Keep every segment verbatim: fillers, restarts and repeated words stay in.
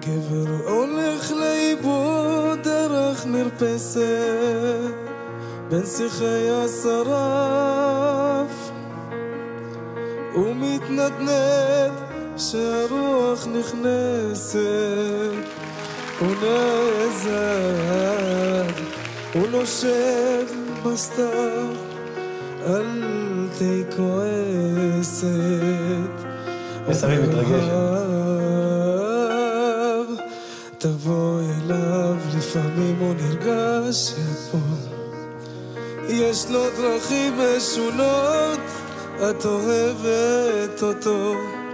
גבר הולך לאיבוד דרך מרפסת בין שיחי השרף ומתנדנד שהרוח נכנסת ונעזר ונושב בסתר אל תהי כועסת מסרים מתרגשת תבוא אליו לפעמים הוא נרגש שפה יש לו דרכים משונות את אוהבת אותו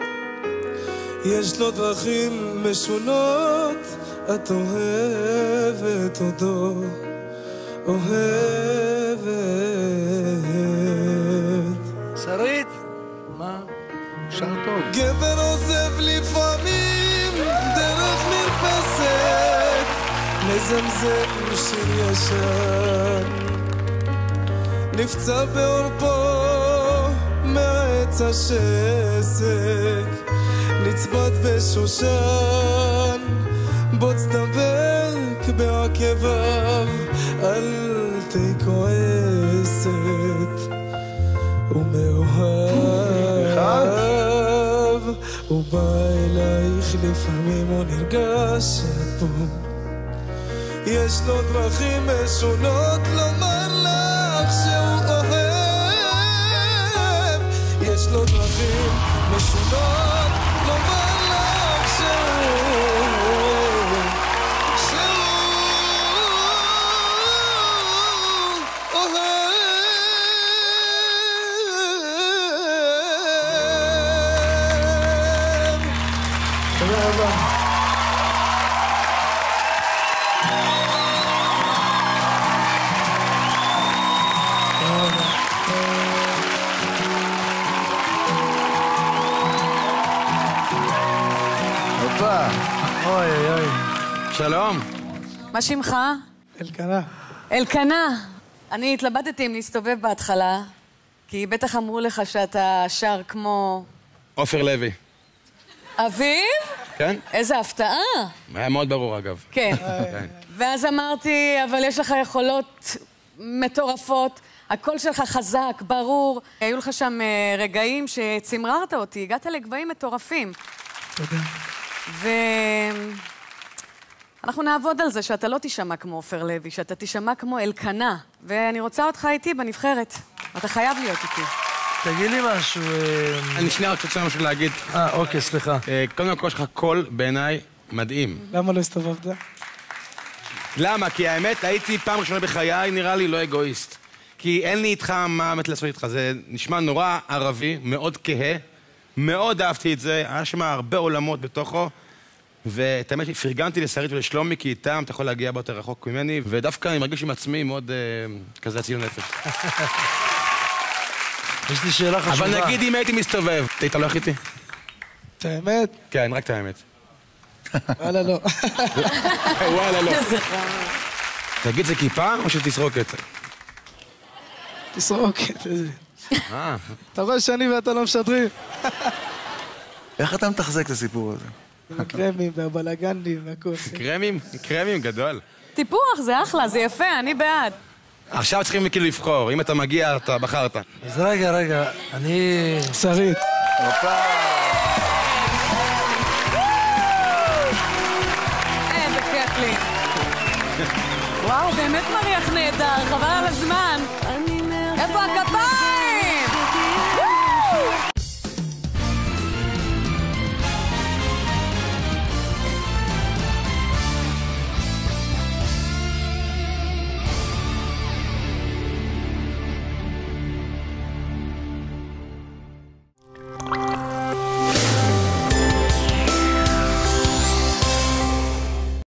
יש לו דרכים משונות את אוהבת אותו אוהבת שרית מה? שר טוב גבר עוזב לפעמים דרך מרפסת מזמזם שיר ישן נפצע בעורפו מעץ השסק נצבט בשושן בוץ דבק בעקביו אל תהי כועסת ומאוהב הוא בא אלייך לפעמים הוא נרגש פה יש לו דרכים משונות לומר לך שהוא אוהב יש לו דרכים משונות לומר לך שהוא שהוא אוהב תודה רבה אוי אוי אוי שלום. מה שמך? אלקנה. אלקנה. אני התלבטתי אם להסתובב בהתחלה, כי בטח אמרו לך שאתה שר כמו... עופר לוי. אביב? כן? איזה הפתעה. היה מאוד ברור אגב. כן. ואז אמרתי, אבל יש לך יכולות מטורפות, הקול שלך חזק, ברור. היו לך שם רגעים שצמררת אותי, הגעת לגבהים מטורפים. תודה. ואנחנו נעבוד על זה שאתה לא תשמע כמו עופר לוי, שאתה תשמע כמו אלקנה. ואני רוצה אותך איתי בנבחרת. אתה חייב להיות איתי. תגיד לי משהו... אני שנייה רק רוצה משהו להגיד. אה, אוקיי, סליחה. קודם כל, יש לך קול בעיניי מדהים. למה לא הסתובבת? למה? כי האמת, הייתי פעם ראשונה בחיי, נראה לי לא אגואיסט. כי אין לי איתך מה באמת לעשות איתך. זה נשמע נורא ערבי, מאוד כהה. מאוד אהבתי את זה, היה שם הרבה עולמות בתוכו, ואת האמת, פרגנתי לשרית ולשלומי, כי איתם אתה יכול להגיע ביותר רחוק ממני, ודווקא אני מרגיש עם עצמי מאוד כזה הציון נפש. יש לי שאלה חשובה. אבל נגיד אם הייתי מסתובב, היית הולך איתי? את האמת? כן, רק את האמת. וואלה לא. וואלה לא. תגיד, זה כיפה או שתסרוקת? תסרוקת, איזה... אה. אתה רואה שאני ואתה לא משדרים? איך אתה מתחזק את הסיפור הזה? הקרמים והבלגנים והכל. קרמים? קרמים גדול. טיפוח, זה אחלה, זה יפה, אני בעד. עכשיו צריכים כאילו לבחור, אם אתה מגיע, אתה בחרת. אז רגע, רגע, אני... שרית. איזה כיף לי. וואו, באמת מריח נהדר, חבל על הזמן. איפה הכפיים?